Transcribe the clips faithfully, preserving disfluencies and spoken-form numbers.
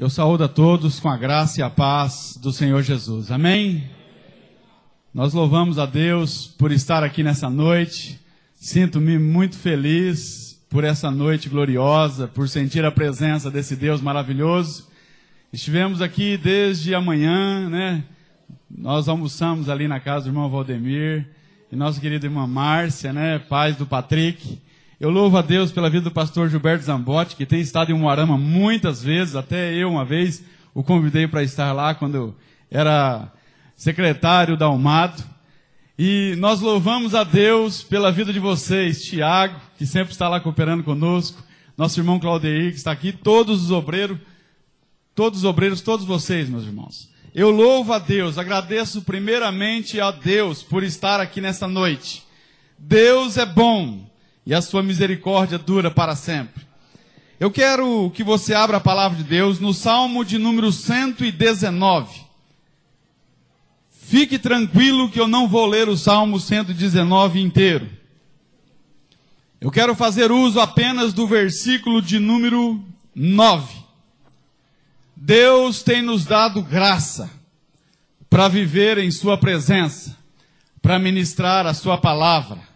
Eu saúdo a todos com a graça e a paz do Senhor Jesus. Amém? Nós louvamos a Deus por estar aqui nessa noite. Sinto-me muito feliz por essa noite gloriosa, por sentir a presença desse Deus maravilhoso. Estivemos aqui desde amanhã, né? Nós almoçamos ali na casa do irmão Valdemir e nossa querida irmã Márcia, né? Pais do Patrick. Eu louvo a Deus pela vida do pastor Gilberto Zambotti, que tem estado em Umuarama muitas vezes, até eu uma vez o convidei para estar lá quando eu era secretário da Almado. E nós louvamos a Deus pela vida de vocês, Tiago, que sempre está lá cooperando conosco, nosso irmão Claudeir, que está aqui, todos os obreiros, todos os obreiros, todos vocês, meus irmãos. Eu louvo a Deus, agradeço primeiramente a Deus por estar aqui nessa noite. Deus é bom e a sua misericórdia dura para sempre. Eu quero que você abra a palavra de Deus no Salmo de número cento e dezenove. Fique tranquilo que eu não vou ler o Salmo cento e dezenove inteiro. Eu quero fazer uso apenas do versículo de número nove. Deus tem nos dado graça para viver em sua presença, para ministrar a sua palavra.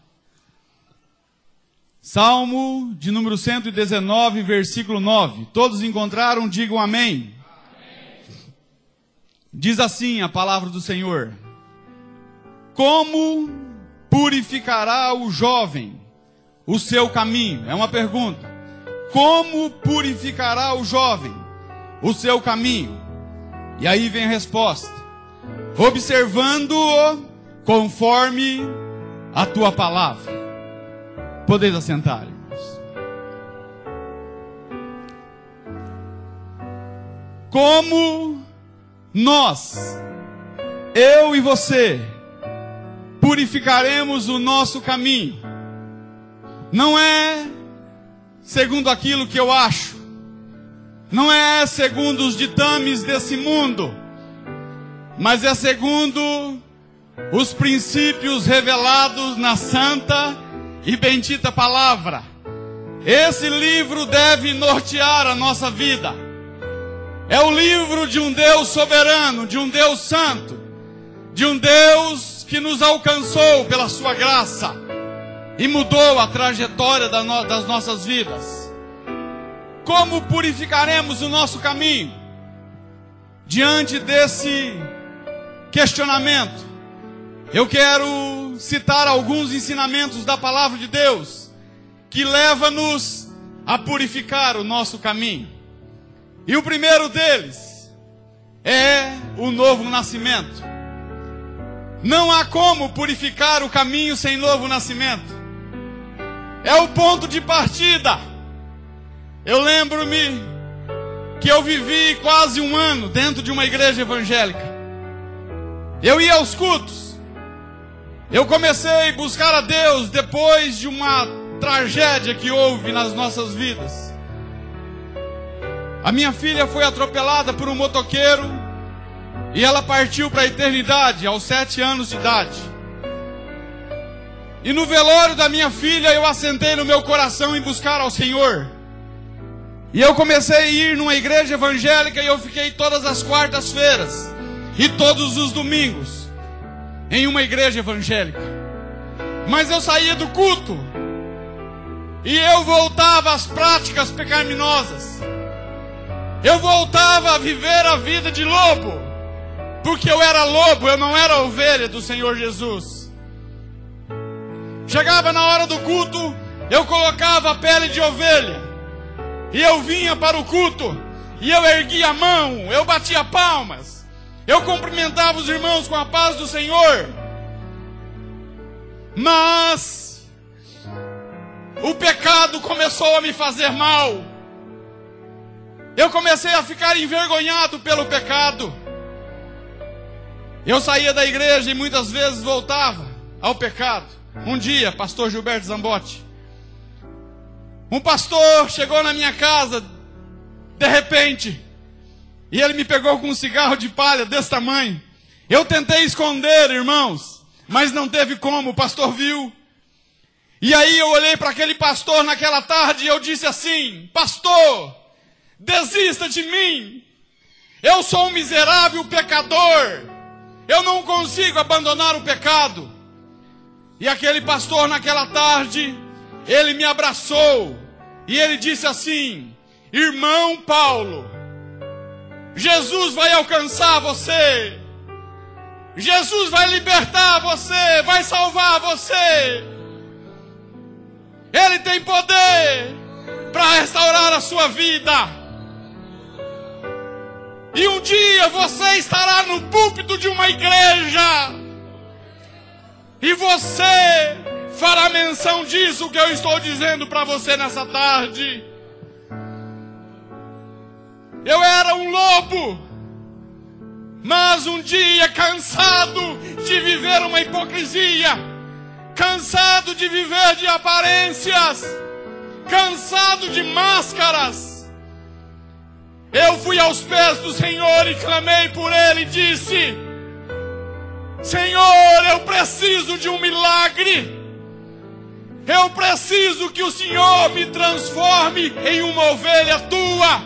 Salmo de número cento e dezenove, versículo nove. Todos encontraram? Digam amém. Amém. Diz assim a palavra do Senhor: como purificará o jovem o seu caminho? É uma pergunta. Como purificará o jovem o seu caminho? E aí vem a resposta: observando-o conforme a tua palavra. Podeis assentar, irmãos. Como nós, eu e você, purificaremos o nosso caminho? Não é segundo aquilo que eu acho, não é segundo os ditames desse mundo, mas é segundo os princípios revelados na santa e bendita palavra. Esse livro deve nortear a nossa vida. É o livro de um Deus soberano, de um Deus santo, de um Deus que nos alcançou pela sua graça e mudou a trajetória das nossas vidas. Como purificaremos o nosso caminho? Diante desse questionamento, eu quero citar alguns ensinamentos da palavra de Deus que leva-nos a purificar o nosso caminho. E o primeiro deles é o novo nascimento. Não há como purificar o caminho sem novo nascimento. É o ponto de partida. Eu lembro-me que eu vivi quase um ano dentro de uma igreja evangélica. Eu ia aos cultos. Eu comecei a buscar a Deus depois de uma tragédia que houve nas nossas vidas. A minha filha foi atropelada por um motoqueiro e ela partiu para a eternidade aos sete anos de idade. E no velório da minha filha eu assentei no meu coração em buscar ao Senhor. E eu comecei a ir numa igreja evangélica e eu fiquei todas as quartas-feiras e todos os domingos em uma igreja evangélica. Mas eu saía do culto e eu voltava às práticas pecaminosas. Eu voltava a viver a vida de lobo, porque eu era lobo, eu não era ovelha do Senhor Jesus. Chegava na hora do culto, eu colocava a pele de ovelha e eu vinha para o culto e eu erguia a mão, eu batia palmas, eu cumprimentava os irmãos com a paz do Senhor. Mas o pecado começou a me fazer mal. Eu comecei a ficar envergonhado pelo pecado. Eu saía da igreja e muitas vezes voltava ao pecado. Um dia, pastor Gilberto Zambotti, um pastor chegou na minha casa de repente e ele me pegou com um cigarro de palha desse tamanho. Eu tentei esconder, irmãos, mas não teve como, o pastor viu. E aí eu olhei para aquele pastor naquela tarde e eu disse assim: pastor, desista de mim, Eu sou um miserável pecador. Eu não consigo abandonar o pecado. E aquele pastor naquela tarde, ele me abraçou. E ele disse assim: irmão Paulo, Jesus vai alcançar você. Jesus vai libertar você, vai salvar você. Ele tem poder para restaurar a sua vida. E um dia você estará no púlpito de uma igreja. E você fará menção disso que eu estou dizendo para você nessa tarde. Eu era um lobo, mas um dia cansado de viver uma hipocrisia, cansado de viver de aparências, cansado de máscaras, eu fui aos pés do Senhor e clamei por Ele e disse: Senhor, eu preciso de um milagre. Eu preciso que o Senhor me transforme em uma ovelha tua.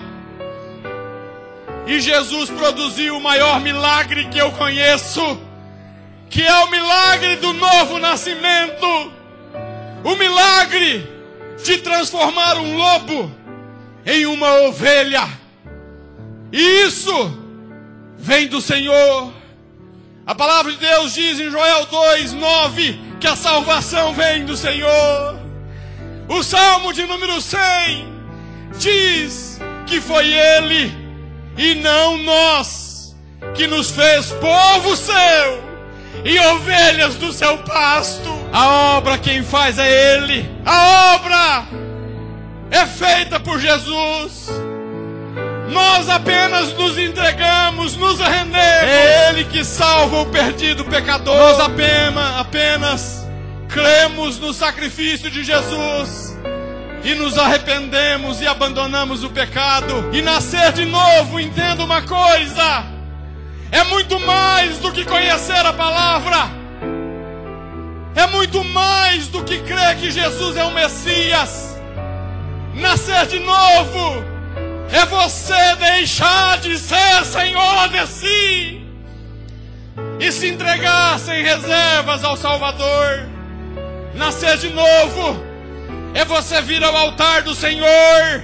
E Jesus produziu o maior milagre que eu conheço, que é o milagre do novo nascimento. O milagre de transformar um lobo em uma ovelha. E isso vem do Senhor. A palavra de Deus diz em Joel dois, nove, que a salvação vem do Senhor. O Salmo de número cem diz que foi Ele e não nós que nos fez povo seu e ovelhas do seu pasto. A obra quem faz é Ele. A obra é feita por Jesus. Nós apenas nos entregamos, nos rendemos. É Ele que salva o perdido pecador. Nós apenas, apenas cremos no sacrifício de Jesus e nos arrependemos e abandonamos o pecado. E nascer de novo, entenda uma coisa, é muito mais do que conhecer a palavra. É muito mais do que crer que Jesus é o Messias. Nascer de novo é você deixar de ser senhor de si e se entregar sem reservas ao Salvador. Nascer de novo é você vir ao altar do Senhor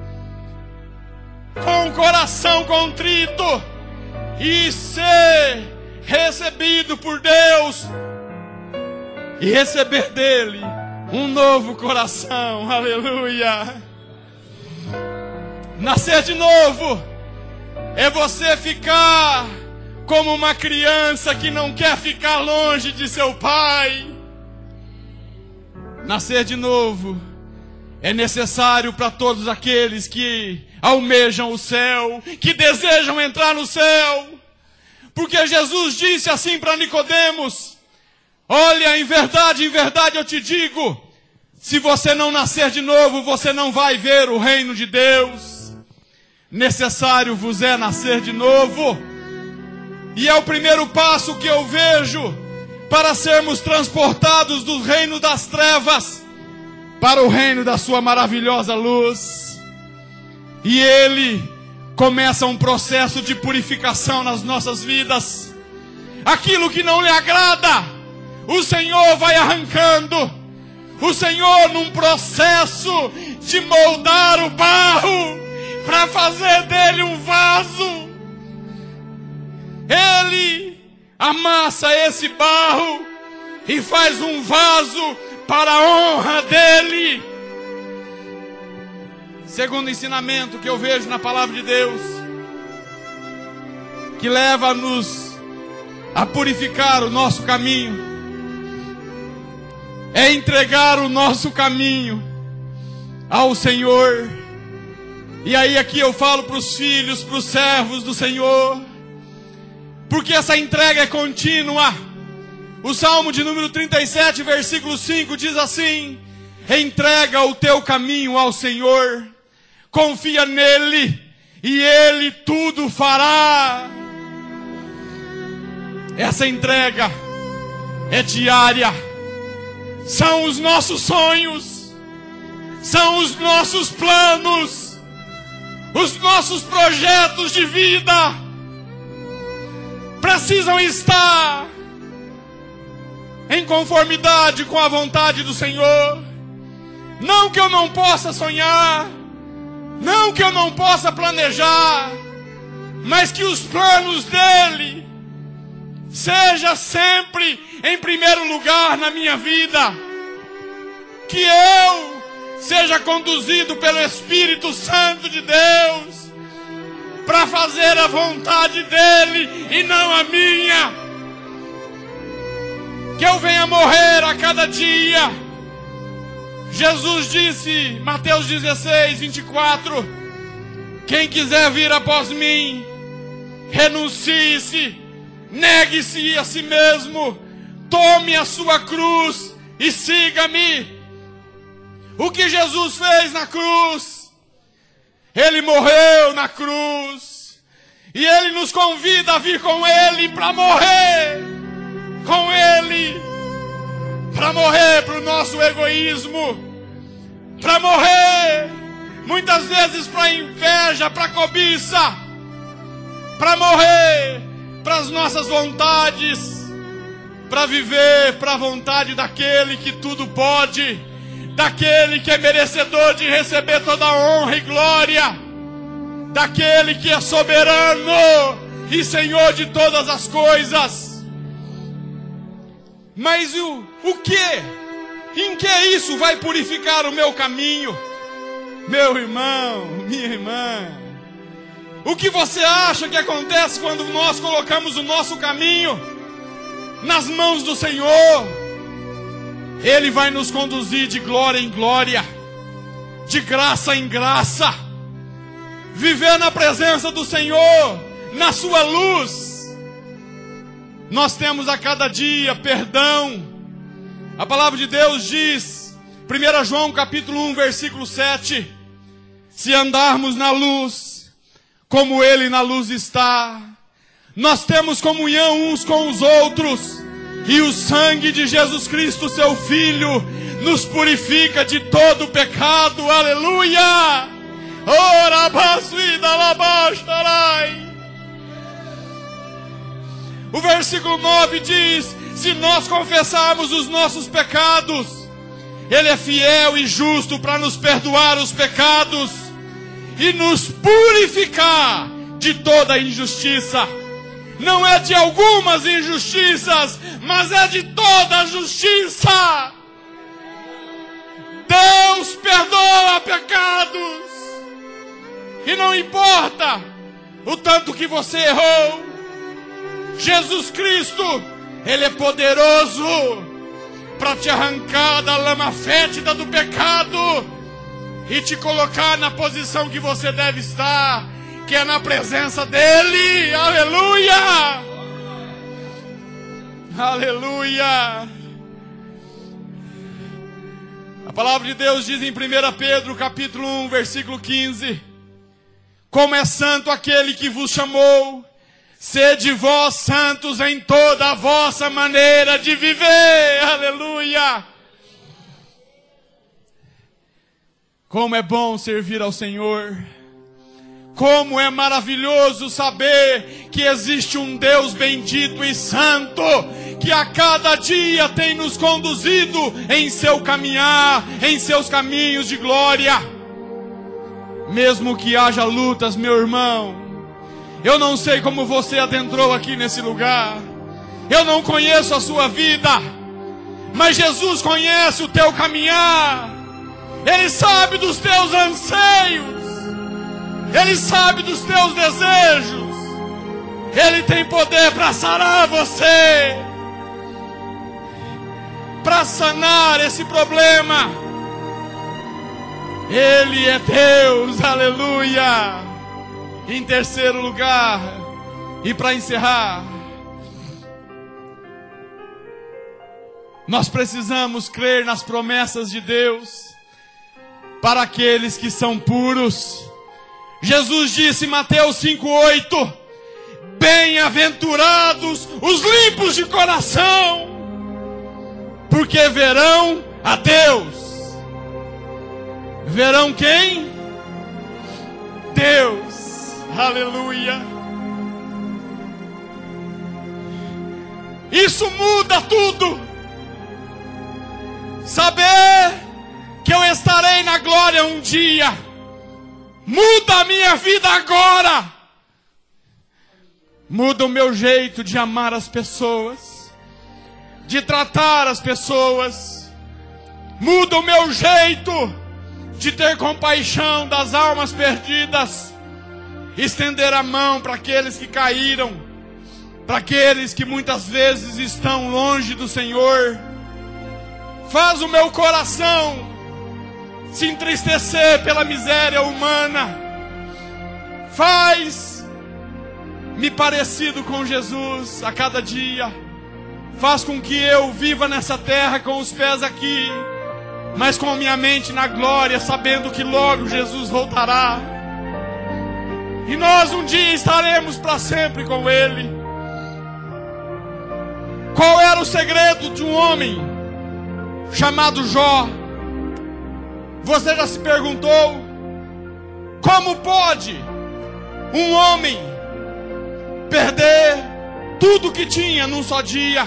com o coração contrito e ser recebido por Deus e receber dele um novo coração. Aleluia! Nascer de novo é você ficar como uma criança que não quer ficar longe de seu pai. Nascer de novo é necessário para todos aqueles que almejam o céu, que desejam entrar no céu. Porque Jesus disse assim para Nicodemos: olha, em verdade, em verdade eu te digo, se você não nascer de novo, você não vai ver o reino de Deus. Necessário vos é nascer de novo. E é o primeiro passo que eu vejo para sermos transportados do reino das trevas para o reino da sua maravilhosa luz. E Ele começa um processo de purificação nas nossas vidas. Aquilo que não lhe agrada, o Senhor vai arrancando. O Senhor num processo de moldar o barro para fazer dele um vaso. Ele amassa esse barro e faz um vaso para a honra dele. Segundo ensinamento que eu vejo na palavra de Deus, que leva-nos a purificar o nosso caminho, é entregar o nosso caminho ao Senhor. E aí aqui eu falo para os filhos, para os servos do Senhor, porque essa entrega é contínua. O Salmo de número trinta e sete, versículo cinco diz assim: entrega o teu caminho ao Senhor, confia nele e Ele tudo fará. Essa entrega é diária. São os nossos sonhos, são os nossos planos, Os nossos projetos de vida precisam estar em conformidade com a vontade do Senhor. Não que eu não possa sonhar, não que eu não possa planejar, mas que os planos dele seja sempre em primeiro lugar na minha vida. Que eu seja conduzido pelo Espírito Santo de Deus para fazer a vontade dele e não a minha. Que eu venha morrer a cada dia. Jesus disse, Mateus dezesseis, vinte e quatro, quem quiser vir após mim, renuncie-se, negue-se a si mesmo, tome a sua cruz e siga-me. O que Jesus fez na cruz? Ele morreu na cruz. E Ele nos convida a vir com Ele para morrer com Ele. Para morrer para o nosso egoísmo. Para morrer, muitas vezes, para a inveja, para a cobiça. Para morrer para as nossas vontades. Para viver para a vontade daquele que tudo pode. Daquele que é merecedor de receber toda a honra e glória. Daquele que é soberano e Senhor de todas as coisas. Mas o, o que? Em que isso vai purificar o meu caminho? Meu irmão, minha irmã, o que você acha que acontece quando nós colocamos o nosso caminho nas mãos do Senhor? Ele vai nos conduzir de glória em glória, de graça em graça. Viver na presença do Senhor, na sua luz. Nós temos a cada dia perdão. A palavra de Deus diz, primeiro João capítulo um, versículo sete, se andarmos na luz, como Ele na luz está, nós temos comunhão uns com os outros, e o sangue de Jesus Cristo, seu Filho, nos purifica de todo pecado. Aleluia! Ora, basuida, labastarai. O versículo nove diz, se nós confessarmos os nossos pecados, Ele é fiel e justo para nos perdoar os pecados e nos purificar de toda injustiça. Não é de algumas injustiças, mas é de toda a justiça. Deus perdoa pecados. E não importa o tanto que você errou. Jesus Cristo, Ele é poderoso para te arrancar da lama fétida do pecado e te colocar na posição que você deve estar, que é na presença dEle. Aleluia! Aleluia! A palavra de Deus diz em primeiro Pedro capítulo um, versículo quinze, como é santo aquele que vos chamou, sede vós santos em toda a vossa maneira de viver. Aleluia! Como é bom servir ao Senhor. Como é maravilhoso saber que existe um Deus bendito e santo, que a cada dia tem nos conduzido em seu caminhar, em seus caminhos de glória. Mesmo que haja lutas, meu irmão, eu não sei como você adentrou aqui nesse lugar, eu não conheço a sua vida, mas Jesus conhece o teu caminhar. Ele sabe dos teus anseios, Ele sabe dos teus desejos, Ele tem poder para sarar você, para sanar esse problema. Ele é Deus, aleluia. Em terceiro lugar, e para encerrar, nós precisamos crer nas promessas de Deus para aqueles que são puros. Jesus disse em Mateus cinco, oito, bem-aventurados os limpos de coração, porque verão a Deus. Verão quem? Deus. Aleluia. Isso muda tudo. Saber que eu estarei na glória um dia muda a minha vida agora. Muda o meu jeito de amar as pessoas, de tratar as pessoas. Muda o meu jeito de ter compaixão das almas perdidas. Estender a mão para aqueles que caíram, para aqueles que muitas vezes estão longe do Senhor. Faz o meu coração se entristecer pela miséria humana. Faz-me parecido com Jesus a cada dia. Faz com que eu viva nessa terra com os pés aqui, mas com a minha mente na glória, sabendo que logo Jesus voltará. E nós um dia estaremos para sempre com Ele. Qual era o segredo de um homem chamado Jó? Você já se perguntou? Como pode um homem perder tudo que tinha num só dia?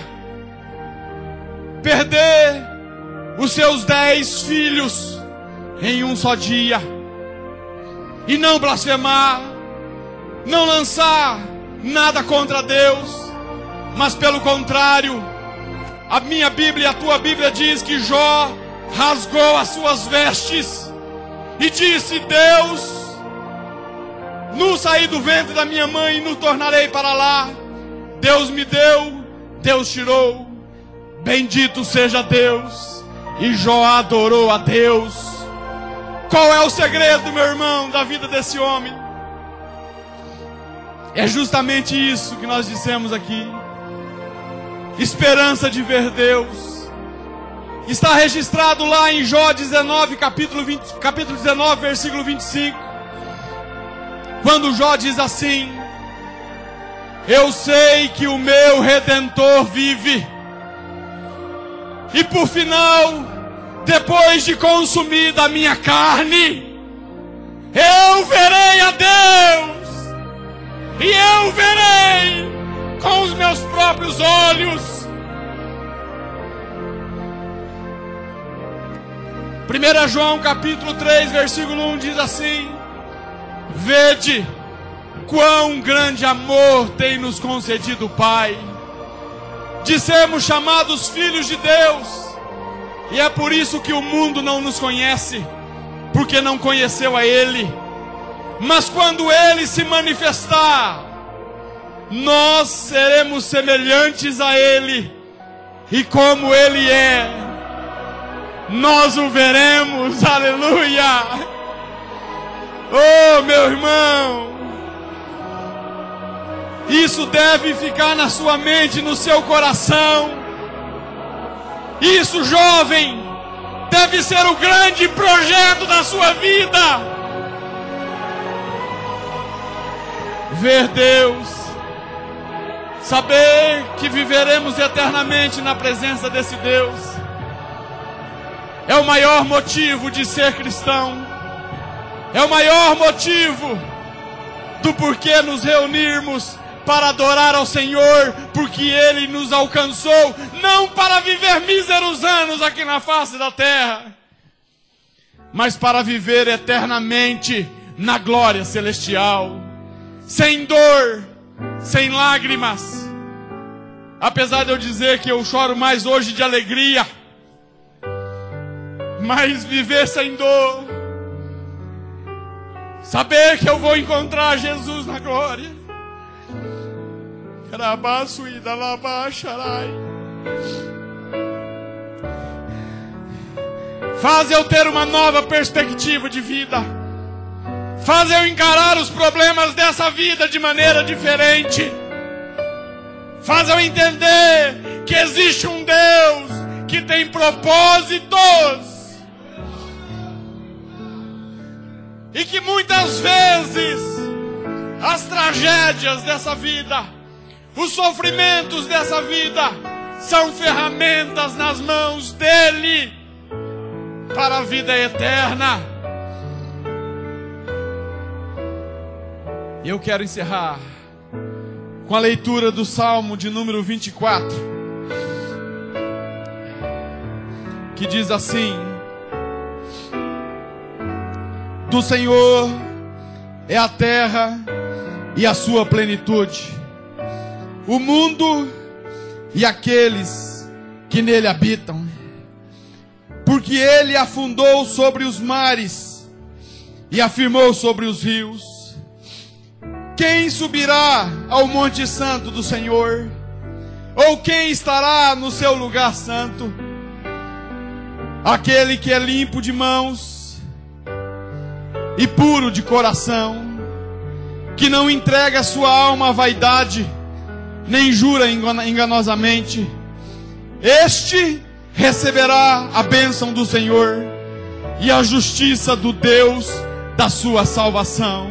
Perder os seus dez filhos em um só dia? E não blasfemar, não lançar nada contra Deus, mas pelo contrário, a minha Bíblia, a tua Bíblia diz que Jó rasgou as suas vestes e disse: Deus, no saí do ventre da minha mãe, no tornarei para lá. Deus me deu, Deus tirou, bendito seja Deus. E Jó adorou a Deus. Qual é o segredo, meu irmão, da vida desse homem? É justamente isso que nós dissemos aqui. Esperança de ver Deus. Está registrado lá em Jó dezenove, capítulo, vinte, capítulo dezenove, versículo vinte e cinco. Quando Jó diz assim: eu sei que o meu Redentor vive. E por final, depois de consumida a minha carne, eu verei a Deus. E eu verei com os meus próprios olhos. primeiro João capítulo três, versículo um diz assim: vede quão grande amor tem nos concedido o Pai, de sermos chamados filhos de Deus. E é por isso que o mundo não nos conhece, porque não conheceu a Ele. Mas quando Ele se manifestar, nós seremos semelhantes a Ele, e como Ele é, nós o veremos. Aleluia! Oh, meu irmão, isso deve ficar na sua mente, no seu coração. Isso, jovem, deve ser o grande projeto da sua vida. Ver Deus, saber que viveremos eternamente na presença desse Deus, é o maior motivo de ser cristão. É o maior motivo do porquê nos reunirmos para adorar ao Senhor, porque Ele nos alcançou, não para viver míseros anos aqui na face da terra, mas para viver eternamente na glória celestial, sem dor, sem lágrimas. Apesar de eu dizer que eu choro mais hoje de alegria, mas viver sem dor, saber que eu vou encontrar Jesus na glória, faz eu ter uma nova perspectiva de vida, faz eu encarar os problemas dessa vida de maneira diferente, faz eu entender que existe um Deus que tem propósitos, e que muitas vezes as tragédias dessa vida, os sofrimentos dessa vida, são ferramentas nas mãos dEle para a vida eterna. E eu quero encerrar com a leitura do Salmo de número vinte e quatro, que diz assim: do Senhor é a terra e a sua plenitude, o mundo e aqueles que nele habitam. Porque ele afundou sobre os mares e afirmou sobre os rios. Quem subirá ao monte santo do Senhor? Ou quem estará no seu lugar santo? Aquele que é limpo de mãos e puro de coração, que não entrega sua alma à vaidade, nem jura enganosamente. Este receberá a bênção do Senhor e a justiça do Deus da sua salvação.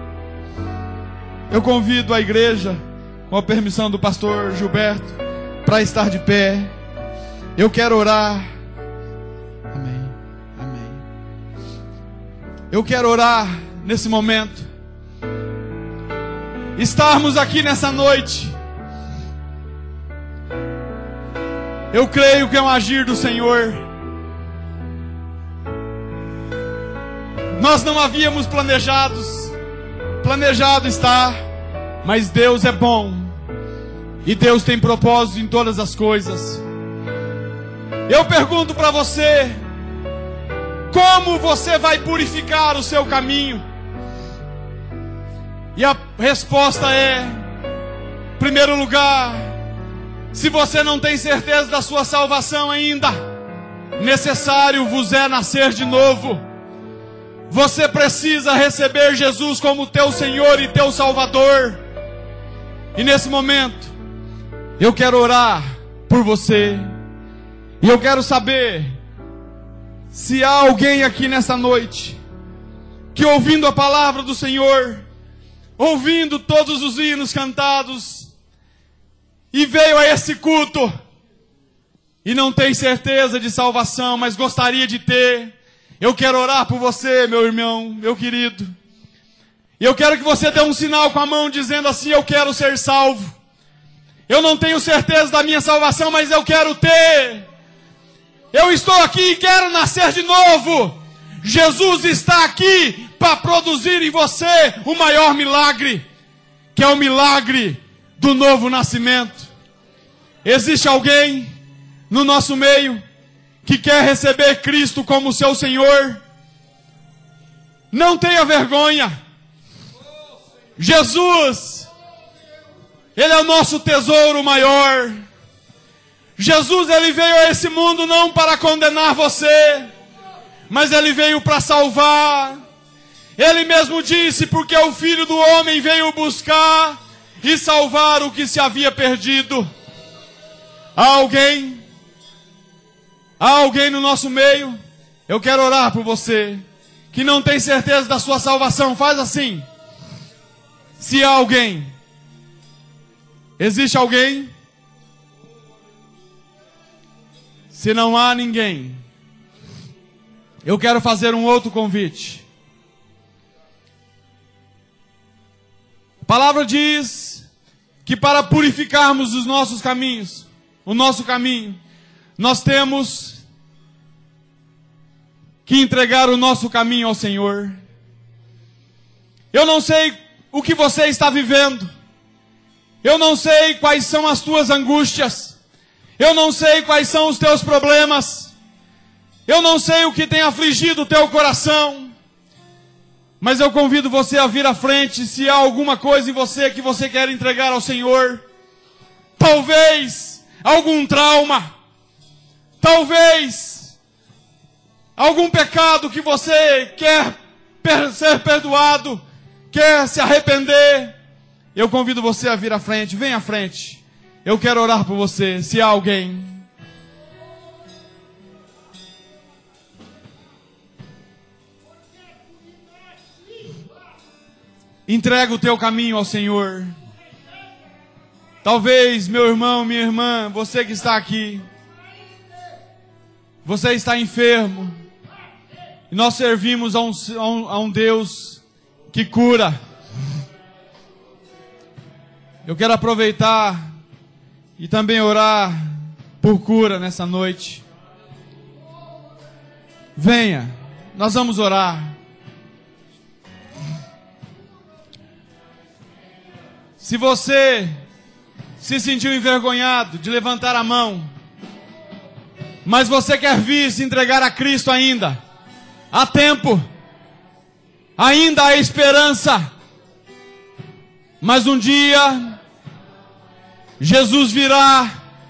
Eu convido a igreja, com a permissão do pastor Gilberto, para estar de pé. Eu quero orar. Amém. Amém. Eu quero orar nesse momento. Estarmos aqui nessa noite, eu creio que é um agir do Senhor. Nós não havíamos planejados, planejado estar, mas Deus é bom, e Deus tem propósito em todas as coisas. Eu pergunto para você, como você vai purificar o seu caminho? E a resposta é, em primeiro lugar, se você não tem certeza da sua salvação ainda, necessário vos é nascer de novo. Você precisa receber Jesus como teu Senhor e teu Salvador. E nesse momento, eu quero orar por você. E eu quero saber se há alguém aqui nessa noite que, ouvindo a palavra do Senhor, ouvindo todos os hinos cantados, e veio a esse culto e não tem certeza de salvação, mas gostaria de ter. Eu quero orar por você, meu irmão, meu querido. E eu quero que você dê um sinal com a mão dizendo assim: eu quero ser salvo. Eu não tenho certeza da minha salvação, mas eu quero ter. Eu estou aqui e quero nascer de novo. Jesus está aqui para produzir em você o maior milagre, que é o milagre do novo nascimento. Existe alguém no nosso meio que quer receber Cristo como seu Senhor? Não tenha vergonha. Jesus, Ele é o nosso tesouro maior. Jesus, Ele veio a esse mundo não para condenar você, mas Ele veio para salvar. Ele mesmo disse: porque o Filho do Homem veio buscar e salvar o que se havia perdido. Há alguém? Há alguém no nosso meio? Eu quero orar por você que não tem certeza da sua salvação. Faz assim. Se há alguém, existe alguém? Se não há ninguém, eu quero fazer um outro convite. A palavra diz que para purificarmos os nossos caminhos, o nosso caminho, nós temos que entregar o nosso caminho ao Senhor. Eu não sei o que você está vivendo. Eu não sei quais são as tuas angústias. Eu não sei quais são os teus problemas. Eu não sei o que tem afligido o teu coração. Mas eu convido você a vir à frente se há alguma coisa em você que você quer entregar ao Senhor. Talvez algum trauma. Talvez algum pecado que você quer ser perdoado, quer se arrepender. Eu convido você a vir à frente. Vem à frente. Eu quero orar por você, se há alguém. Entrega o teu caminho ao Senhor. Talvez, meu irmão, minha irmã, você que está aqui, você está enfermo. E nós servimos a um, a um, a um Deus que cura. Eu quero aproveitar e também orar por cura nessa noite. Venha, nós vamos orar. Se você se sentiu envergonhado de levantar a mão, mas você quer vir se entregar a Cristo ainda, há tempo, ainda há esperança. Mas um dia, Jesus virá,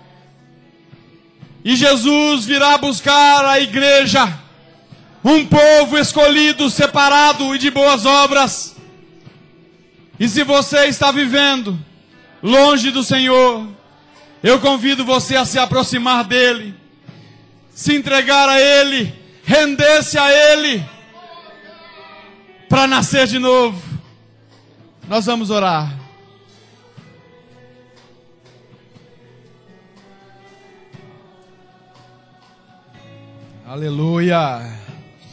e Jesus virá buscar a igreja, um povo escolhido, separado e de boas obras. E se você está vivendo longe do Senhor, eu convido você a se aproximar dEle, se entregar a Ele, render-se a Ele, para nascer de novo. Nós vamos orar. Aleluia.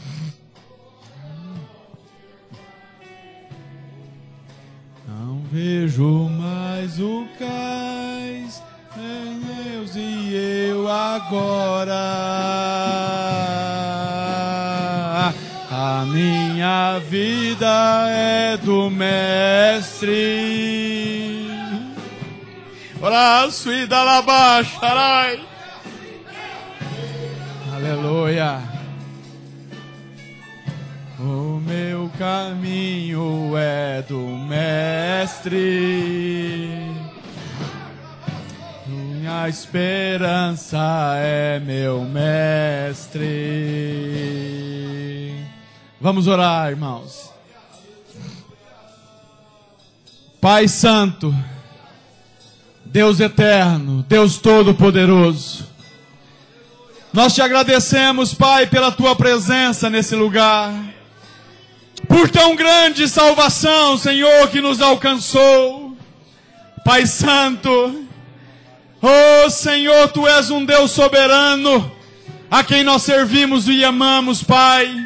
Não vejo mais o cais, Deus e eu agora. A minha vida é do Mestre. Braço e da labaxarai. Aleluia. O meu caminho é do Mestre. Minha esperança é meu Mestre. Vamos orar, irmãos. Pai Santo, Deus eterno, Deus Todo-Poderoso, nós te agradecemos, Pai, pela tua presença nesse lugar, por tão grande salvação, Senhor, que nos alcançou. Pai Santo, oh Senhor, tu és um Deus soberano, a quem nós servimos e amamos, Pai.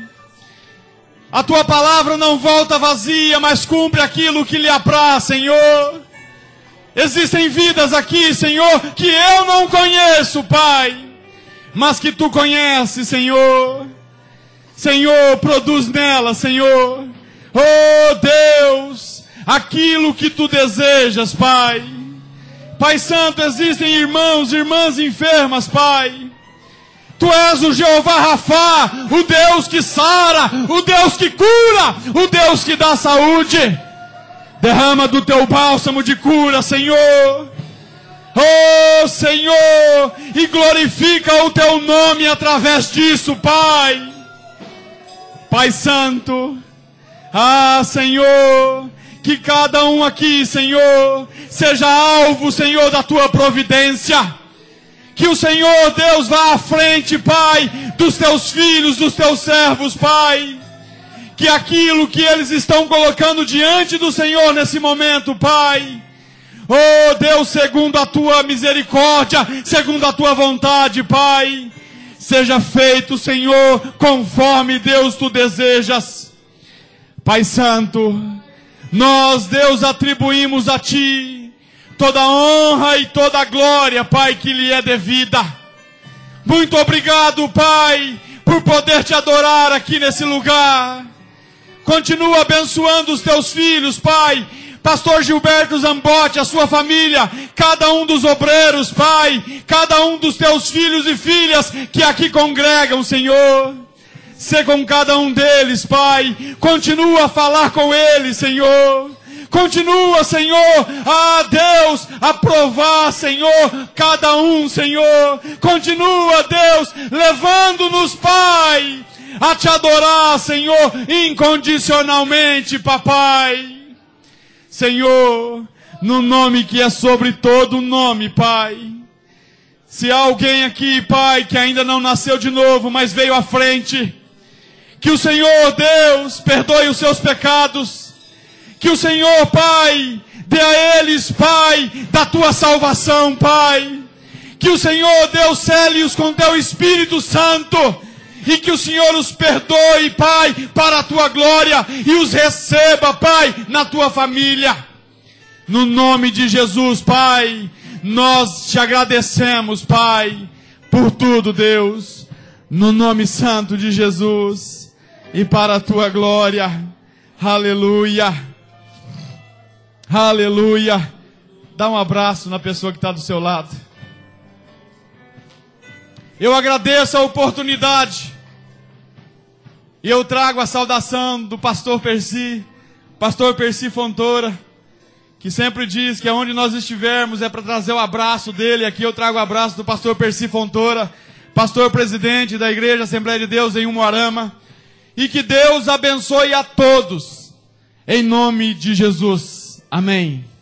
A tua palavra não volta vazia, mas cumpre aquilo que lhe apraz, Senhor. Existem vidas aqui, Senhor, que eu não conheço, Pai, mas que tu conheces, Senhor. Senhor, produz nela, Senhor, oh Deus, aquilo que tu desejas, Pai. Pai Santo, existem irmãos e irmãs enfermas, Pai. Tu és o Jeová Rafá, o Deus que sara, o Deus que cura, o Deus que dá saúde. Derrama do teu bálsamo de cura, Senhor. Oh, Senhor, e glorifica o teu nome através disso, Pai. Pai Santo, ah, Senhor, que cada um aqui, Senhor, seja alvo, Senhor, da tua providência. Que o Senhor, Deus, vá à frente, Pai, dos teus filhos, dos teus servos, Pai. Que aquilo que eles estão colocando diante do Senhor nesse momento, Pai, oh Deus, segundo a tua misericórdia, segundo a tua vontade, Pai, seja feito, Senhor, conforme, Deus, tu desejas. Pai Santo, nós, Deus, atribuímos a ti toda a honra e toda a glória, Pai, que lhe é devida. Muito obrigado, Pai, por poder te adorar aqui nesse lugar. Continua abençoando os teus filhos, Pai. Pastor Gilberto Zambotti, a sua família, cada um dos obreiros, Pai, cada um dos teus filhos e filhas que aqui congregam, Senhor. Sê com cada um deles, Pai. Continua a falar com eles, Senhor. Continua, Senhor, a Deus, a provar, Senhor, cada um, Senhor. Continua, Deus, levando-nos, Pai, a te adorar, Senhor, incondicionalmente, Papai. Senhor, no nome que é sobre todo nome, Pai. Se há alguém aqui, Pai, que ainda não nasceu de novo, mas veio à frente, que o Senhor, Deus, perdoe os seus pecados. Que o Senhor, Pai, dê a eles, Pai, da tua salvação, Pai. Que o Senhor, Deus, cele-os com teu Espírito Santo. E que o Senhor os perdoe, Pai, para a tua glória. E os receba, Pai, na tua família. No nome de Jesus, Pai, nós te agradecemos, Pai, por tudo, Deus. No nome santo de Jesus e para a tua glória. Aleluia. Aleluia. Dá um abraço na pessoa que está do seu lado. Eu agradeço a oportunidade. E eu trago a saudação do pastor Percy, pastor Percy Fontoura, que sempre diz que aonde nós estivermos é para trazer o abraço dele. Aqui eu trago o abraço do pastor Percy Fontoura, pastor presidente da Igreja Assembleia de Deus em Umuarama. E que Deus abençoe a todos, em nome de Jesus. Amém.